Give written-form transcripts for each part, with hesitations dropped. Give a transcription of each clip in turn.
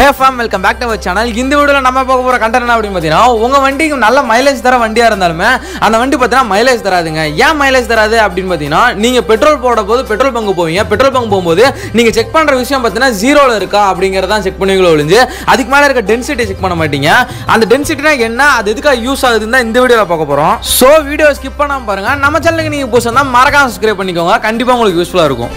Hey fam, welcome back to our channel. இந்த வீடியோல நம்ம பார்க்க போற கண்டென்ட் என்ன அப்படினு பாத்தீனா உங்க வண்டிக்கு நல்ல மைலேஜ் தர வண்டியா இருந்தாலுமே அந்த வண்டி பார்த்தா மைலேஜ் தராதுங்க. ஏன் மைலேஜ் தராது அப்படினு பாத்தீனா நீங்க பெட்ரோல் போடும்போது பெட்ரோல் பங்க் போவீங்க. பெட்ரோல் பங்க் போகும்போது நீங்க செக் பண்ற விஷயம் பார்த்தீனா ஜீரோல இருக்கா அப்படிங்கறத செக் பண்ணுவீங்களோ ஒளிஞ்சு அதுக்கு மேல இருக்க டென்சிட்டி செக் பண்ண மாட்டீங்க. அந்த டென்சிட்டினா என்ன, அது எதுக்கு யூஸ் ஆகுதுன்னு இந்த வீடியோல பார்க்க போறோம். சோ வீடியோ ஸ்கிப் பண்ணாம பாருங்க. நம்ம சேனலுக்கு நீங்க புதுசா இருந்தா மறக்காம சப்ஸ்கிரைப் பண்ணிக்கோங்க. கண்டிப்பா உங்களுக்கு யூஸ்ஃபுல்லா இருக்கும்.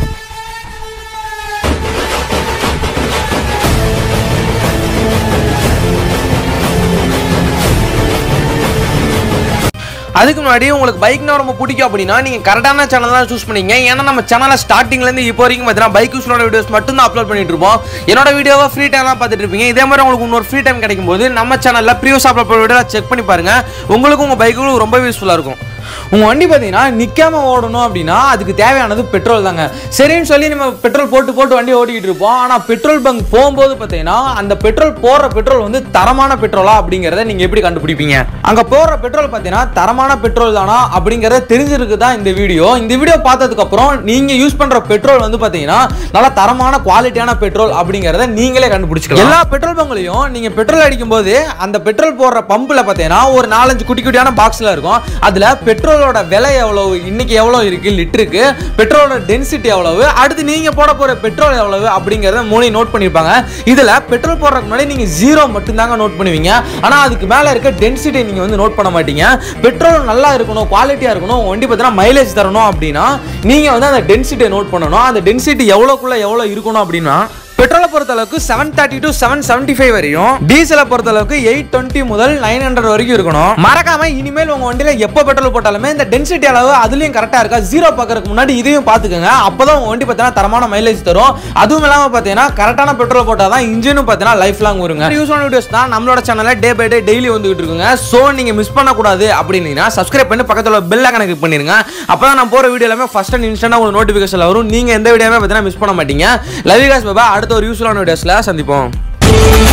அதுக்கு முன்னாடி உங்களுக்கு பைக்னா ரொம்ப பிடிக்கும் அப்படின்னா நீங்க கரெக்டான சேனல் தான் சூஸ் பண்ணீங்க. ஏன்னா நம்ம சேனல்ல ஸ்டார்டிங்ல இருந்து இப்போ வரைக்கும் பார்த்தீங்கன்னா பைக் யூஸ்ஃபுல்லான வீடியோஸ் மட்டும் தான் அப்லோட் பண்ணிட்டு இருப்போம். என்னோட வீடியோவை ஃப்ரீ டைம் தான் பார்த்துட்டு இருப்பீங்க. இதே மாதிரி உங்களுக்கு இன்னொரு ஃப்ரீ டைம் கிடைக்கும் போது நம்ம சேனல்ல ப்ரீவியஸ் அப்லோட் வீடியோ செக் பண்ணி பாருங்க. உங்களுக்கு உங்க பைக்கு ரொம்ப யூஸ்ஃபுல்லா இருக்கும். உங்க வண்டி பார்த்தீங்கன்னா நிக்காம ஓடணும் அப்படின்னா அதுக்கு தேவையானது பெட்ரோல் தாங்க. சரின்னு சொல்லி நம்ம பெட்ரோல் போட்டு வண்டி ஓட்டிக்கிட்டு இருப்போம். ஆனா பெட்ரோல் பங்க் போகும்போது பார்த்தீங்கன்னா அந்த பெட்ரோல் போடுற பெட்ரோல் வந்து தரமான பெட்ரோலா அப்படிங்கறத நீங்க எப்படி கண்டுபிடிப்பீங்க? அங்க போடுற பெட்ரோல் பார்த்தீங்கன்னா தரமான பெட்ரோல் தானா அப்படிங்கறத தெரிஞ்சிருக்கு தான் இந்த வீடியோ. இந்த வீடியோ பார்த்ததுக்கு அப்புறம் நீங்க யூஸ் பண்ற பெட்ரோல் வந்து பார்த்தீங்கன்னா நல்ல தரமான குவாலிட்டியான பெட்ரோல் அப்படிங்கறத நீங்களே கண்டுபிடிச்சிக்கலாம். எல்லா பெட்ரோல் பங்க்லயும் நீங்க பெட்ரோல் அடிக்கும் போது அந்த பெட்ரோல் போடுற பம்புல பார்த்தீங்கன்னா ஒரு 4-5 குட்டியான பாக்ஸ்ல இருக்கும். அதுல பெட்ரோலோட விலை எவ்வளவு, இன்னைக்கு எவ்வளவு இருக்கு லிட்டருக்கு, பெட்ரோலோட டென்சிட்டி எவ்வளவு, அடுத்து நீங்க போட போற பெட்ரோல் எவ்வளவு அப்படிங்கறத மூணையும் நோட் பண்ணிருப்பாங்க. இதுல பெட்ரோல் போடுறதுக்கு முன்னாடி நீங்க 0 மட்டும் தாங்க நோட் பண்ணுவீங்க. ஆனா அதுக்கு மேல இருக்க டென்சிட்டி நீங்க வந்து நோட் பண்ண மாட்டீங்க. பெட்ரோல் நல்லா இருக்கணும், குவாலிட்டியா இருக்கணும், வண்டி பார்த்தீங்கன்னா மைலேஜ் தரணும் அப்படின்னா நீங்க வந்து அந்த டென்சிட்டியை நோட் பண்ணணும். அந்த டென்சிட்டி எவ்வளவுக்குள்ள எவ்வளவு இருக்கணும் அப்படின்னா பெட்ரோலை பொறுத்த அளவுக்கு 730 to 775 வரையும், டீசலை பொறுத்த அளவுக்கு 820 முதல் 900 வரைக்கும் இருக்கணும். மறக்காம இனிமேல் உங்க வண்டியில எப்ப பெட்ரோல் போட்டாலுமே இந்த டென்சிட்டி அளவு அதுலயும் கரெக்டா இருக்கா ஜீரோ பாக்குறதுக்கு முன்னாடி இதையும் பாத்துக்கோங்க. அப்பதான் உங்க வண்டி பார்த்தீங்கன்னா தரமான மைலேஜ் தரும். அதுவும் இல்லாம பாத்தீங்கன்னா கரெக்டான பெட்ரோல் போட்டாதான் இன்ஜினும் பாத்தீங்கன்னா லைஃப் லாங் வருங்க. யூஸ் ஆன வீடியோஸ் தான் நம்மளோட சேனல்ல டே பை டே டெய்லி வந்துகிட்டு இருக்குங்க. சோ நீங்க மிஸ் பண்ண கூடாது அப்படின்னா சப்ஸ்கிரைப் பண்ணி பக்கத்துல பெல் ஐகானை கிளிக் பண்ணிருங்க. அப்பதான் நான் போற வீடியோ எல்லாமே ஃபர்ஸ்ட் அண்ட் இன்ஸ்டன்டா உங்களுக்கு நோட்டிபிகேஷன் வரும். நீங்க எந்த வீடியோமே பாத்தீங்கன்னா மிஸ் பண்ண மாட்டீங்க. Love you guys, bye. அடுத்த ஒரு யூஸ்ஃபுல்லான வீடியோஸ்ல சந்திப்போம்.